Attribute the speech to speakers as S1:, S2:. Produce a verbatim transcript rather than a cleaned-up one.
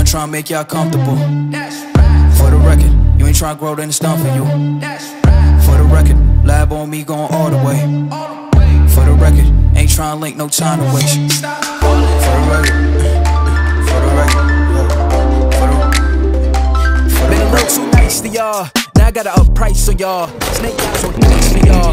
S1: done trying to make y'all comfortable. For the record, you ain't trying to grow, then it's done for you. For the record, lab on me going all the way. For the record, ain't trying to link, no time to waste. For the record, for the record, for the, for the
S2: been a little too nice to y'all. Now I gotta up price on y'all. Snake eyes on nice to y'all.